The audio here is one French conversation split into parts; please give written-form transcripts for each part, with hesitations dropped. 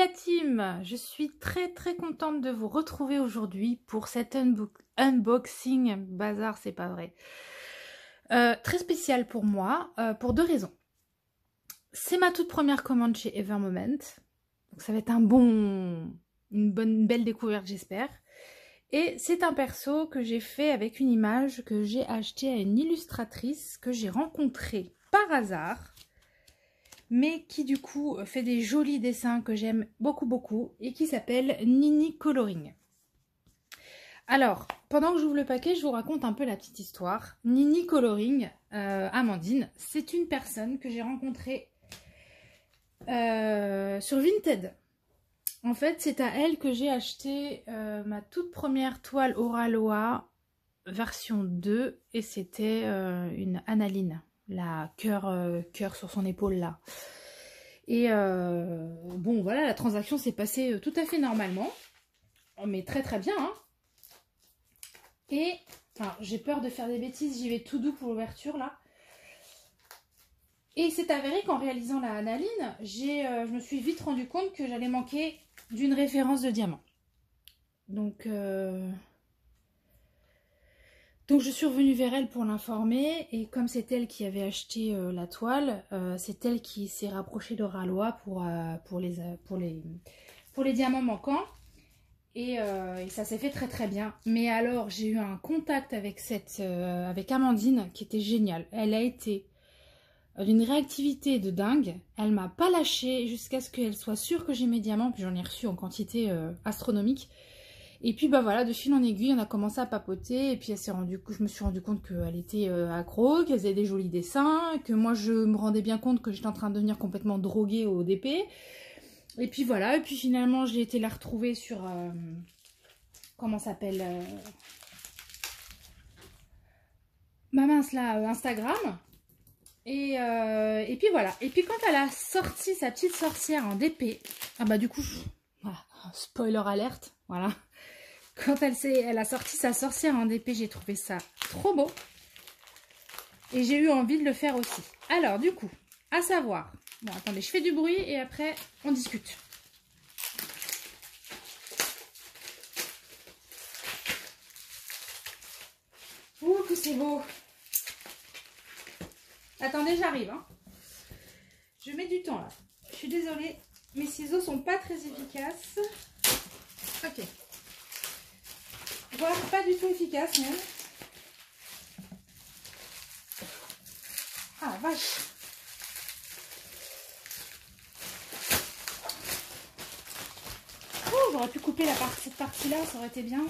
la team, je suis très contente de vous retrouver aujourd'hui pour cet unboxing, bazar c'est pas vrai, très spécial pour moi, pour deux raisons. C'est ma toute première commande chez Evermoment, donc ça va être une belle découverte j'espère. Et c'est un perso que j'ai fait avec une image que j'ai achetée à une illustratrice que j'ai rencontrée par hasard, mais qui du coup fait des jolis dessins que j'aime beaucoup et qui s'appelle Nini Coloring. Alors, pendant que j'ouvre le paquet, je vous raconte un peu la petite histoire. Nini Coloring, Amandine, c'est une personne que j'ai rencontrée sur Vinted. En fait, c'est à elle que j'ai acheté ma toute première toile Oraloa version 2 et c'était une analine, la cœur sur son épaule là. Et bon voilà, la transaction s'est passée tout à fait normalement, mais très bien. Hein. Et j'ai peur de faire des bêtises, j'y vais tout doux pour l'ouverture là. Et c'est avéré qu'en réalisant la analine, je me suis vite rendu compte que j'allais manquer d'une référence de diamant. Donc je suis revenue vers elle pour l'informer et comme c'est elle qui avait acheté la toile, c'est elle qui s'est rapprochée d'Oraloa pour les diamants manquants et ça s'est fait très bien. Mais alors j'ai eu un contact avec avec Amandine qui était génial. Elle a été d'une réactivité de dingue. Elle m'a pas lâché jusqu'à ce qu'elle soit sûre que j'ai mes diamants, puis j'en ai reçu en quantité astronomique. Et puis bah voilà, de fil en aiguille, on a commencé à papoter et puis je me suis rendu compte qu'elle était accro, qu'elle faisait des jolis dessins, que moi je me rendais bien compte que j'étais en train de devenir complètement droguée au DP. Et puis voilà, et puis finalement j'ai été la retrouver sur comment s'appelle ma mince là, Instagram. Et puis voilà, et puis quand elle a sorti sa petite sorcière en DP, ah bah du coup, voilà, spoiler alerte, voilà. Quand elle a sorti sa sorcière en DP, j'ai trouvé ça trop beau. Et j'ai eu envie de le faire aussi. Alors, du coup, à savoir... Bon, attendez, je fais du bruit et après, on discute. Ouh, que c'est beau. Attendez, j'arrive. Hein. Je mets du temps, là. Je suis désolée. Mes ciseaux sont pas très efficaces. Ok. Voire pas du tout efficace même. Ah vache. Oh, j'aurais pu couper cette partie-là, ça aurait été bien.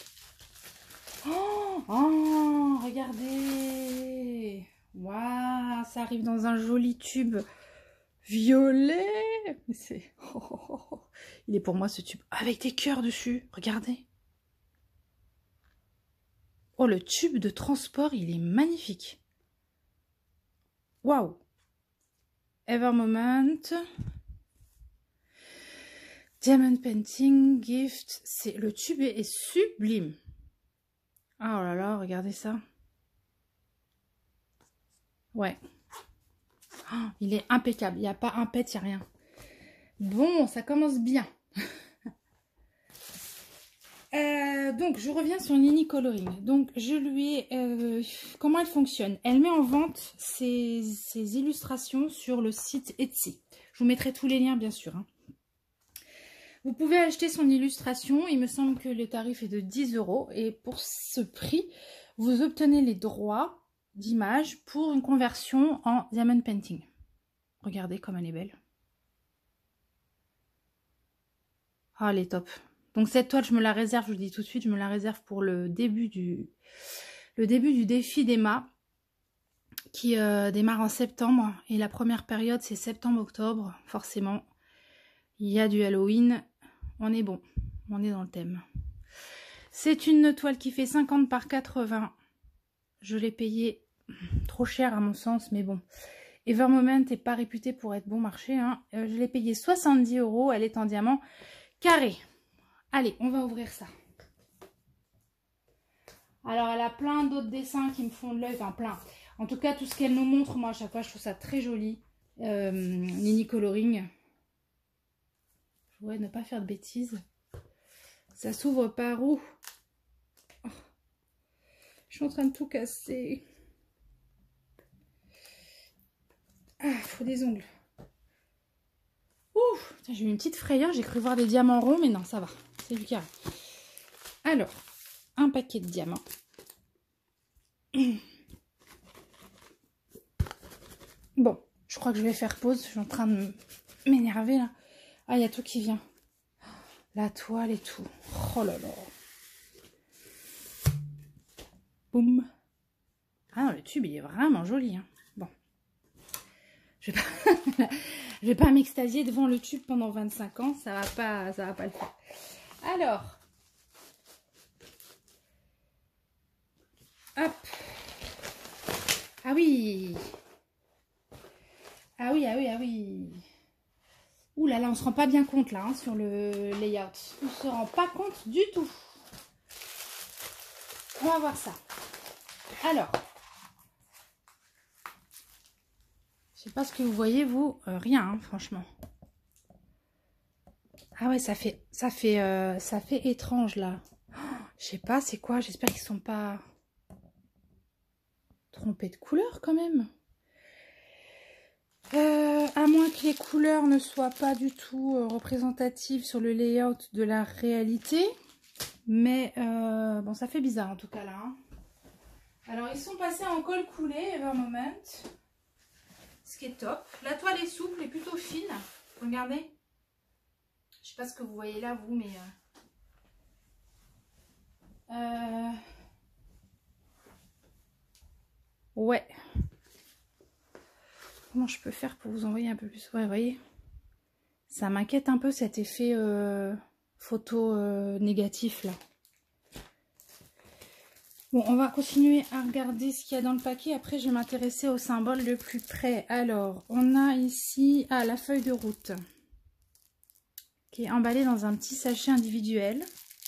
Oh, regardez. Waouh, ça arrive dans un joli tube violet. Mais c'est... Il est pour moi ce tube. Avec des cœurs dessus, regardez. Oh, le tube de transport, il est magnifique. Waouh. Evermoment. Diamond Painting Gift. Le tube est sublime. Oh là là, regardez ça. Ouais. Oh, il est impeccable. Il n'y a pas un pet, il n'y a rien. Bon, ça commence bien. Donc, je reviens sur Nini Coloring. Donc, je lui ai... comment elle fonctionne? Elle met en vente ses illustrations sur le site Etsy. Je vous mettrai tous les liens, bien sûr. Hein. Vous pouvez acheter son illustration. Il me semble que le tarif est de 10 €. Et pour ce prix, vous obtenez les droits d'image pour une conversion en Diamond Painting. Regardez comme elle est belle. Ah, elle est top. Donc cette toile, je me la réserve, je vous le dis tout de suite, je me la réserve pour le début du défi d'Emma qui démarre en septembre. Et la première période, c'est septembre-octobre, forcément. Il y a du Halloween. On est bon, on est dans le thème. C'est une toile qui fait 50 par 80. Je l'ai payée trop cher à mon sens, mais bon. Evermoment n'est pas réputé pour être bon marché. Hein. Je l'ai payée 70 €, elle est en diamant carré. Allez, on va ouvrir ça. Alors, elle a plein d'autres dessins qui me font de l'œil, enfin plein. En tout cas, tout ce qu'elle nous montre, moi, à chaque fois, je trouve ça très joli. Nini Coloring. faudrait ne pas faire de bêtises. Ça s'ouvre par où? Oh, je suis en train de tout casser. Ah, faut des ongles. Ouf, j'ai eu une petite frayeur, j'ai cru voir des diamants ronds, mais non, ça va, c'est du carré. Alors, un paquet de diamants. Bon, je crois que je vais faire pause, je suis en train de m'énerver là. Ah, il y a tout qui vient. La toile et tout. Oh là là. Boum. Ah non, le tube, il est vraiment joli. Hein. Bon. Je vais pas m'extasier devant le tube pendant 25 ans. Ça va pas le faire. Alors. Hop. Ah oui. Ah oui, ah oui, ah oui. Ouh là là, on se rend pas bien compte là, hein, sur le layout. On se rend pas compte du tout. On va voir ça. Alors. Je sais pas ce que vous voyez, vous. Rien, hein, franchement. Ah ouais, ça fait étrange, là. Oh, je sais pas, c'est quoi? J'espère qu'ils sont pas trompés de couleur, quand même. À moins que les couleurs ne soient pas du tout représentatives sur le layout de la réalité. Mais, bon, ça fait bizarre, en tout cas, là. Hein. Alors, ils sont passés en colle coulée, Evermoment. Ce qui est top. La toile est souple et plutôt fine. Regardez. Je sais pas ce que vous voyez là, vous, mais... Ouais. Comment je peux faire pour vous envoyer un peu plus? Ouais, vous voyez. Ça m'inquiète un peu cet effet photo négatif, là. Bon, on va continuer à regarder ce qu'il y a dans le paquet. Après, je vais m'intéresser au symbole de plus près. Alors, on a ici la feuille de route qui est emballée dans un petit sachet individuel.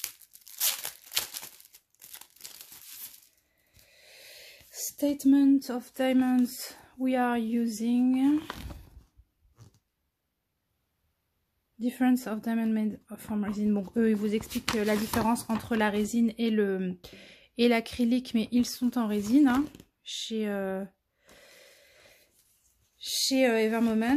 Statement of diamonds we are using. Difference of diamond made from resin. Bon, eux, ils vous expliquent la différence entre la résine et l'acrylique, mais ils sont en résine hein, chez Evermoment.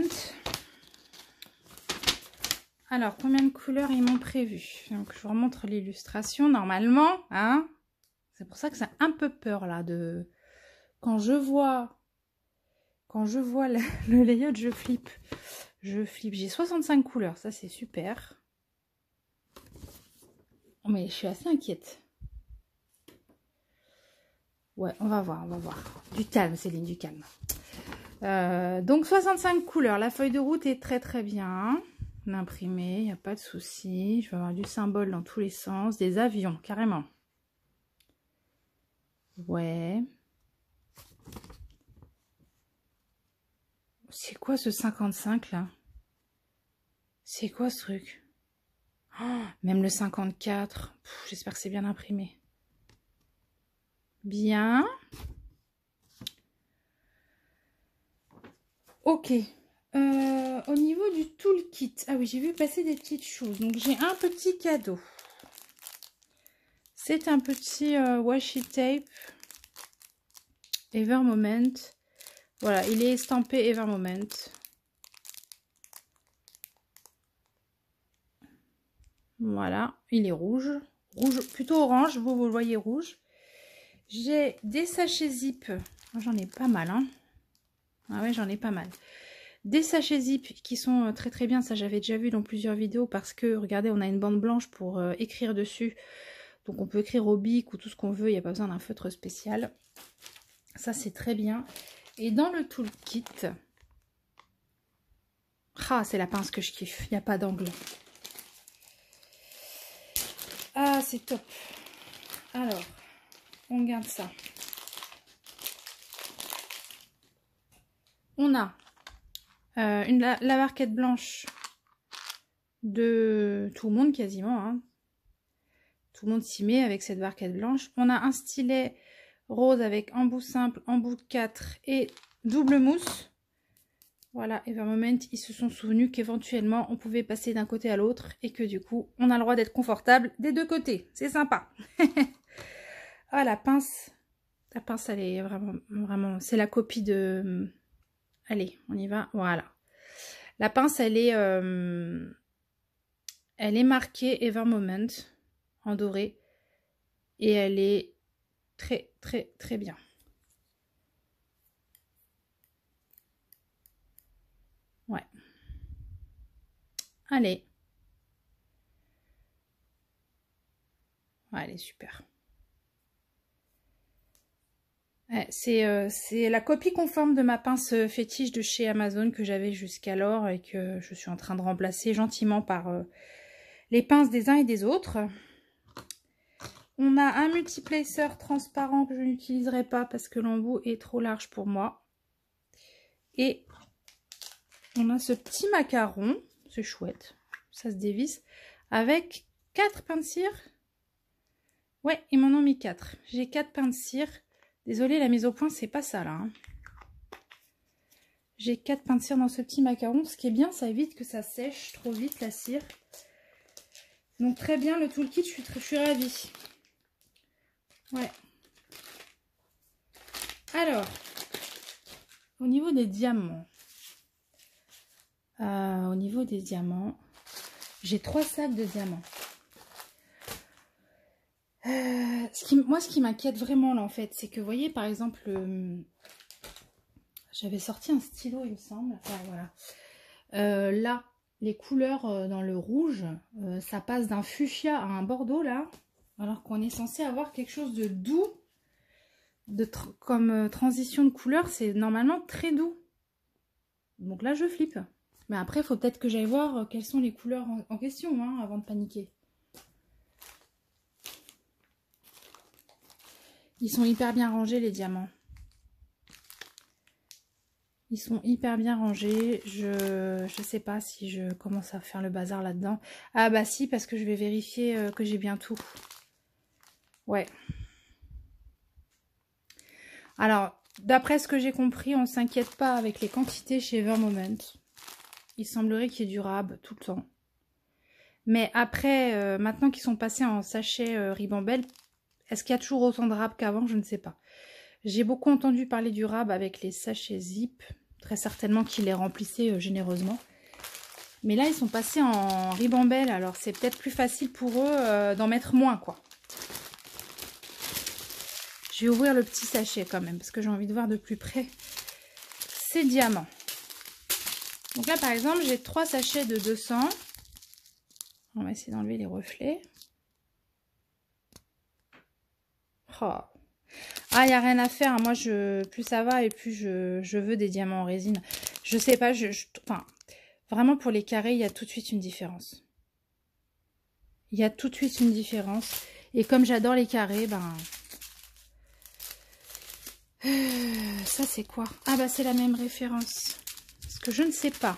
Alors, combien de couleurs ils m'ont prévu? Donc, je vous remontre l'illustration. Normalement, hein, c'est pour ça que c'est un peu peur là de quand je vois le layout, je flippe. J'ai 65 couleurs, ça c'est super. Mais je suis assez inquiète. Ouais, on va voir. Du calme, Céline, du calme. Donc 65 couleurs. La feuille de route est très très bien. Imprimée, il n'y a pas de souci. Je vais avoir du symbole dans tous les sens. Des avions, carrément. Ouais. C'est quoi ce 55 là? C'est quoi ce truc? Oh, même le 54. J'espère que c'est bien imprimé. Bien. Ok. Au niveau du toolkit. Ah oui, j'ai vu passer des petites choses. Donc, j'ai un petit cadeau. C'est un petit washi tape. Evermoment. Voilà, il est estampé Evermoment. Voilà, il est rouge. Rouge, plutôt orange. Vous le voyez rouge. J'ai des sachets zip. J'en ai pas mal, hein. Ah ouais, j'en ai pas mal. Des sachets zip qui sont très très bien. Ça, j'avais déjà vu dans plusieurs vidéos parce que, regardez, on a une bande blanche pour écrire dessus. Donc, on peut écrire au bic ou tout ce qu'on veut. Il n'y a pas besoin d'un feutre spécial. Ça, c'est très bien. Et dans le toolkit... Ah, c'est la pince que je kiffe. Il n'y a pas d'angle. Ah, c'est top. Alors, on garde ça. On a la barquette blanche de tout le monde quasiment. Hein. Tout le monde s'y met avec cette barquette blanche. On a un stylet rose avec embout simple, embout 4 et double mousse. Voilà, Evermoment, ils se sont souvenus qu'éventuellement, on pouvait passer d'un côté à l'autre et que du coup, on a le droit d'être confortable des deux côtés. C'est sympa. Ah, la pince, elle est vraiment, c'est la copie de... Allez, on y va, voilà. La pince, elle est marquée Evermoment en doré et elle est très, très, très bien. Ouais. Allez. Ouais, elle est super. Ouais, c'est la copie conforme de ma pince fétiche de chez Amazon que j'avais jusqu'alors et que je suis en train de remplacer gentiment par les pinces des uns et des autres. On a un multiplacer transparent que je n'utiliserai pas parce que l'embout est trop large pour moi. Et on a ce petit macaron, c'est chouette, ça se dévisse, avec 4 pains de cire. Ouais, ils m'en ont mis 4. J'ai 4 pains de cire. Désolée, la mise au point, c'est pas ça là. Hein. J'ai 4 pains de cire dans ce petit macaron. Ce qui est bien, ça évite que ça sèche trop vite la cire. Donc très bien, le toolkit, je suis ravie. Ouais. Alors, au niveau des diamants. J'ai 3 sacs de diamants. Moi, ce qui m'inquiète vraiment là en fait, c'est que vous voyez par exemple, j'avais sorti un stylo il me semble, enfin, voilà. Là, les couleurs dans le rouge, ça passe d'un fuchsia à un bordeaux là, alors qu'on est censé avoir quelque chose de doux, comme transition de couleur, c'est normalement très doux. Donc là, je flippe. Mais après, il faut peut-être que j'aille voir quelles sont les couleurs en question hein, avant de paniquer. Ils sont hyper bien rangés, les diamants. Ils sont hyper bien rangés. Je sais pas si je commence à faire le bazar là-dedans. Ah bah si, parce que je vais vérifier que j'ai bien tout. Ouais. Alors, d'après ce que j'ai compris, on ne s'inquiète pas avec les quantités chez Evermoment. Il semblerait qu'il y ait du rab tout le temps. Mais après, maintenant qu'ils sont passés en sachet Ribambelle, est-ce qu'il y a toujours autant de rab qu'avant? Je ne sais pas. J'ai beaucoup entendu parler du rab avec les sachets zip. Très certainement qu'ils les remplissaient généreusement. Mais là, ils sont passés en Ribambelle. Alors, c'est peut-être plus facile pour eux d'en mettre moins, quoi. Je vais ouvrir le petit sachet quand même, parce que j'ai envie de voir de plus près ces diamants. Donc là, par exemple, j'ai 3 sachets de 200. On va essayer d'enlever les reflets. Oh. Ah, il n'y a rien à faire. Moi, plus ça va et plus je veux des diamants en résine. Je sais pas, enfin, vraiment pour les carrés, il y a tout de suite une différence. Il y a tout de suite une différence. Et comme j'adore les carrés, ben... ça, c'est quoi? Ah, bah, c'est la même référence. Parce que je ne sais pas.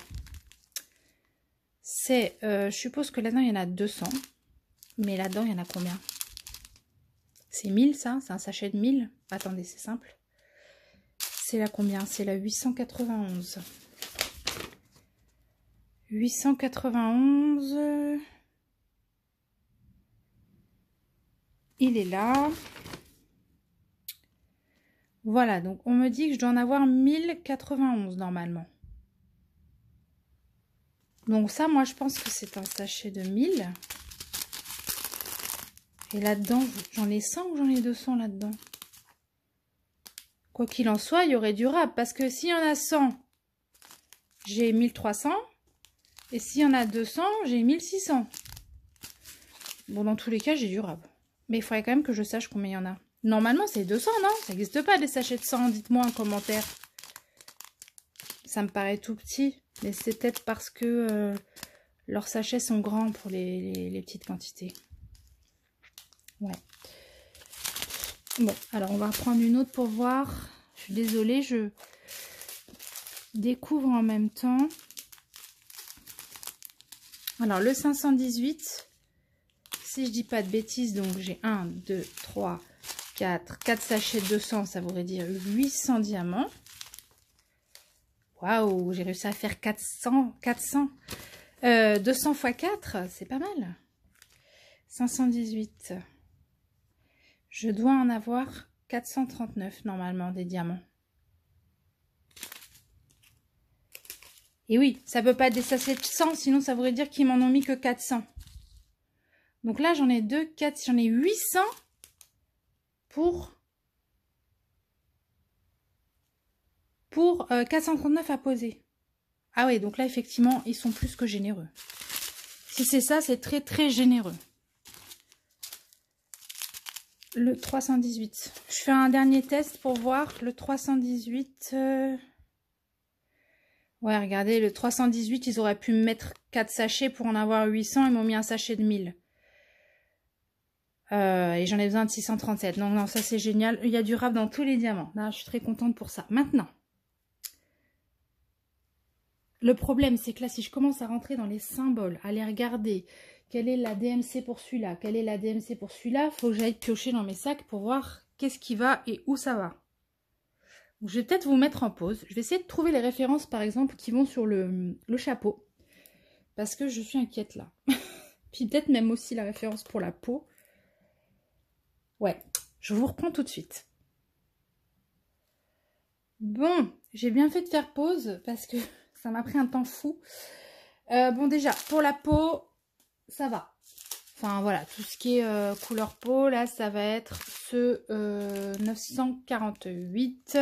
C'est, je suppose que là-dedans, il y en a 200. Mais là-dedans, il y en a combien? C'est 1000, ça? C'est un sachet de 1000? Attendez, c'est simple. C'est la combien? C'est la 891. 891. Il est là. Voilà, donc on me dit que je dois en avoir 1091 normalement. Donc ça, moi, je pense que c'est un sachet de 1000. Et là-dedans, j'en ai 100 ou j'en ai 200 là-dedans? Quoi qu'il en soit, il y aurait du rab. Parce que s'il y en a 100, j'ai 1300. Et s'il y en a 200, j'ai 1600. Bon, dans tous les cas, j'ai du rab. Mais il faudrait quand même que je sache combien il y en a. Normalement, c'est 200, non? Ça n'existe pas des sachets de 100. Dites-moi en commentaire. Ça me paraît tout petit. Mais c'est peut-être parce que leurs sachets sont grands pour les petites quantités. Ouais. Bon, alors on va reprendre une autre pour voir. Je suis désolée, je découvre en même temps. Alors le 518, si je dis pas de bêtises, donc j'ai 1, 2, 3, 4 sachets de 200, ça voudrait dire 800 diamants. Waouh, j'ai réussi à faire 200 x 4, c'est pas mal. 518. Je dois en avoir 439 normalement des diamants. Et oui, ça peut pas dépasser de 100, sinon ça voudrait dire qu'ils m'en ont mis que 400. Donc là, j'en ai 4, j'en ai 800 pour 439 à poser. Ah oui, donc là, effectivement, ils sont plus que généreux. Si c'est ça, c'est très, très généreux. Le 318. Je fais un dernier test pour voir. Le 318... Ouais, regardez, le 318, ils auraient pu me mettre 4 sachets pour en avoir 800. Ils m'ont mis un sachet de 1000. Et j'en ai besoin de 637. Non, non, ça c'est génial. Il y a du rap dans tous les diamants. Là, je suis très contente pour ça. Maintenant, le problème, c'est que là, si je commence à rentrer dans les symboles, à les regarder, quelle est la DMC pour celui-là, quelle est la DMC pour celui-là, il faut que j'aille piocher dans mes sacs pour voir qu'est-ce qui va et où ça va. Donc, je vais peut-être vous mettre en pause. Je vais essayer de trouver les références, par exemple, qui vont sur le chapeau. Parce que je suis inquiète, là. Puis peut-être même aussi la référence pour la peau. Ouais, je vous reprends tout de suite. Bon, j'ai bien fait de faire pause parce que ça m'a pris un temps fou. Bon, déjà, pour la peau, ça va. Enfin, voilà, tout ce qui est couleur peau, là, ça va être ce 948.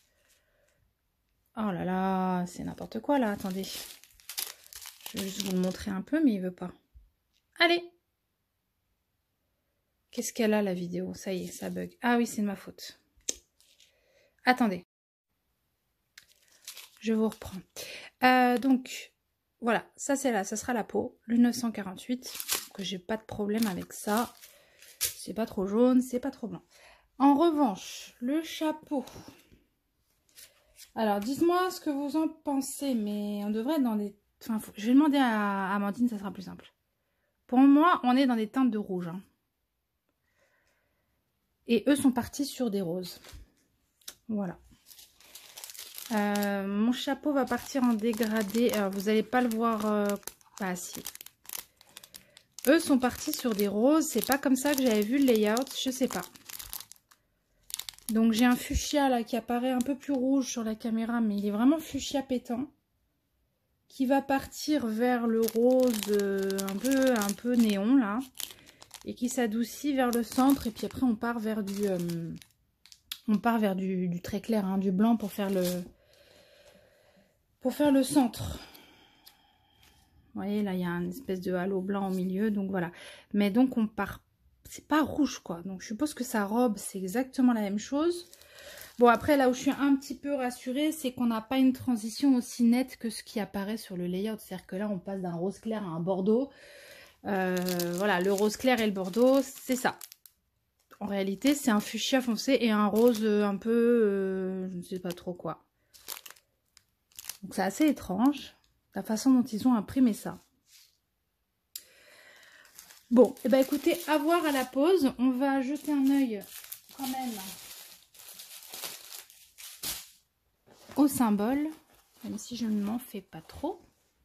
Oh là là, c'est n'importe quoi, là. Attendez. Je vais juste vous le montrer un peu, mais il veut pas. Allez! Qu'est-ce qu'elle a, la vidéo? Ça y est, ça bug. Ah oui, c'est de ma faute. Attendez. Je vous reprends. Donc, voilà, ça c'est là, ça sera la peau. Le 948, que j'ai pas de problème avec ça. C'est pas trop jaune, c'est pas trop blanc. En revanche, le chapeau. Alors, dites-moi ce que vous en pensez, mais on devrait être dans des... Enfin, je vais demander à Amandine, ça sera plus simple. Pour moi, on est dans des teintes de rouge. Hein. Et eux sont partis sur des roses. Voilà. Mon chapeau va partir en dégradé. Alors, vous n'allez pas le voir... Ah, si. Eux sont partis sur des roses. C'est pas comme ça que j'avais vu le layout. Je sais pas. Donc, j'ai un fuchsia là qui apparaît un peu plus rouge sur la caméra. Mais il est vraiment fuchsia pétant. Qui va partir vers le rose un peu néon là. Et qui s'adoucit vers le centre. Et puis après, on part vers du... du très clair, hein, du blanc pour faire le centre. Vous voyez, là, il y a une espèce de halo blanc au milieu, donc voilà. Mais donc, on part... C'est pas rouge, quoi. Donc, je suppose que sa robe, c'est exactement la même chose. Bon, après, là où je suis un petit peu rassurée, c'est qu'on n'a pas une transition aussi nette que ce qui apparaît sur le layout. C'est-à-dire que là, on passe d'un rose clair à un bordeaux. Voilà, le rose clair et le bordeaux, c'est ça. En réalité, c'est un fuchsia foncé et un rose un peu... je ne sais pas trop quoi. Donc, c'est assez étrange, la façon dont ils ont imprimé ça. Bon, et ben écoutez, à voir à la pause. On va jeter un œil quand même au symbole, même si je ne m'en fais pas trop.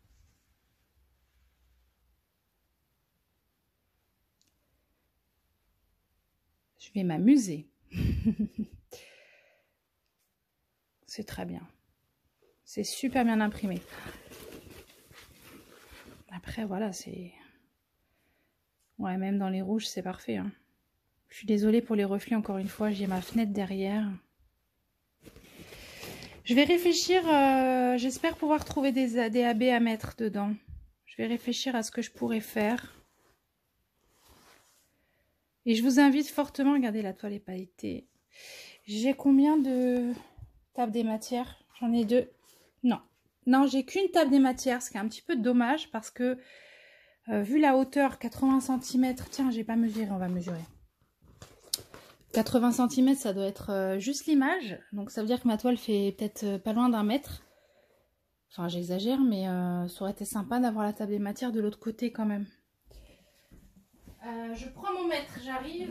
Je vais m'amuser. C'est très bien. C'est super bien imprimé. Après, voilà, c'est... Ouais, même dans les rouges, c'est parfait. Hein. Je suis désolée pour les reflets, encore une fois. J'ai ma fenêtre derrière. Je vais réfléchir. J'espère pouvoir trouver des AB à mettre dedans. Je vais réfléchir à ce que je pourrais faire. Et je vous invite fortement... Regardez, la toile est pailletée. J'ai combien de tables des matières? J'en ai 2. Non. Non, j'ai qu'une table des matières, ce qui est un petit peu dommage parce que vu la hauteur, 80 cm, tiens, j'ai pas mesuré, on va mesurer. 80 cm, ça doit être juste l'image. Donc ça veut dire que ma toile fait peut-être pas loin d'1 mètre. Enfin, j'exagère, mais ça aurait été sympa d'avoir la table des matières de l'autre côté quand même. Je prends mon mètre, j'arrive.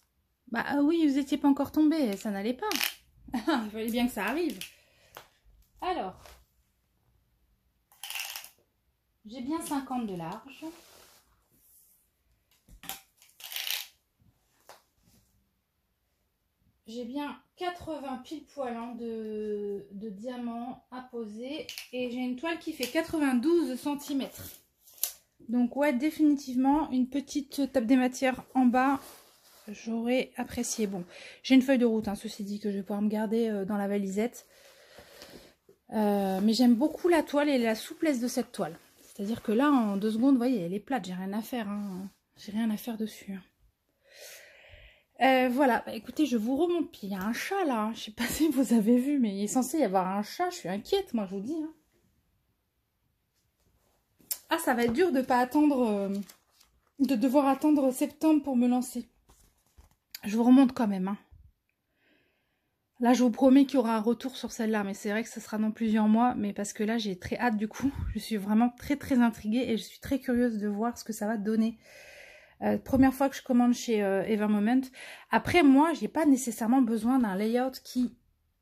Bah oui, vous n'étiez pas encore tombé, ça n'allait pas. Il fallait bien que ça arrive. Alors, j'ai bien 50 de large. J'ai bien 80 pile poil de diamants à poser. Et j'ai une toile qui fait 92 cm. Donc ouais, définitivement, une petite table des matières en bas, j'aurais apprécié. Bon, j'ai une feuille de route, hein, ceci dit, que je vais pouvoir me garder dans la valisette. Mais j'aime beaucoup la toile et la souplesse de cette toile. C'est-à-dire que là, en 2 secondes, vous voyez, elle est plate, j'ai rien à faire. Hein. J'ai rien à faire dessus. Voilà, bah, écoutez, je vous remonte. Puis il y a un chat là, hein. Je sais pas si vous avez vu, mais il est censé y avoir un chat. Je suis inquiète, moi, je vous dis. Hein. Ah, ça va être dur de pas attendre, de devoir attendre septembre pour me lancer. Je vous remonte quand même. Hein. Là, je vous promets qu'il y aura un retour sur celle-là, mais c'est vrai que ce sera dans plusieurs mois, mais parce que là, j'ai très hâte du coup. Je suis vraiment très très intriguée et je suis très curieuse de voir ce que ça va donner. Première fois que je commande chez Evermoment. Après, moi, j'ai pas nécessairement besoin d'un layout qui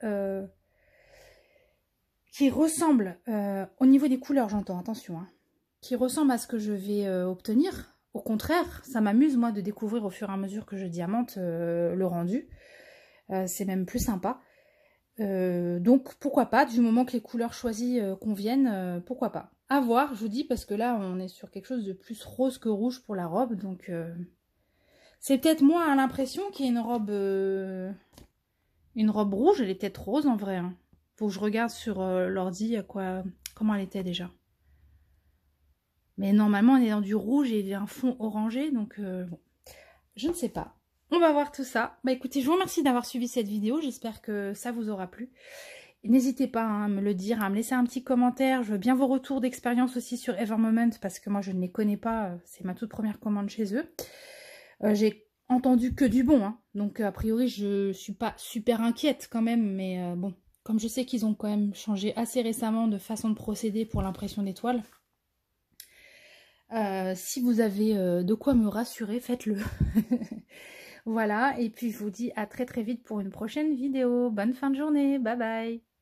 ressemble, au niveau des couleurs, j'entends, attention, hein, qui ressemble à ce que je vais obtenir. Au contraire, ça m'amuse, moi, de découvrir au fur et à mesure que je diamante le rendu. C'est même plus sympa. Donc, pourquoi pas, du moment que les couleurs choisies conviennent, pourquoi pas. À voir, je vous dis, parce que là, on est sur quelque chose de plus rose que rouge pour la robe. Donc, c'est peut-être moi à l'impression qu'il y a une robe rouge. Elle est peut-être rose en vrai. Hein. Faut que je regarde sur l'ordi comment elle était déjà. Mais normalement, on est dans du rouge et un fond orangé. Donc, bon, je ne sais pas. On va voir tout ça. Bah écoutez, je vous remercie d'avoir suivi cette vidéo. J'espère que ça vous aura plu. N'hésitez pas hein, à me le dire, à me laisser un petit commentaire. Je veux bien vos retours d'expérience aussi sur Evermoment parce que moi je ne les connais pas. C'est ma toute première commande chez eux. J'ai entendu que du bon. Hein, donc a priori je suis pas super inquiète quand même. Mais bon, comme je sais qu'ils ont quand même changé assez récemment de façon de procéder pour l'impression des toiles. Si vous avez de quoi me rassurer, faites-le. Voilà, et puis je vous dis à très très vite pour une prochaine vidéo. Bonne fin de journée, bye bye.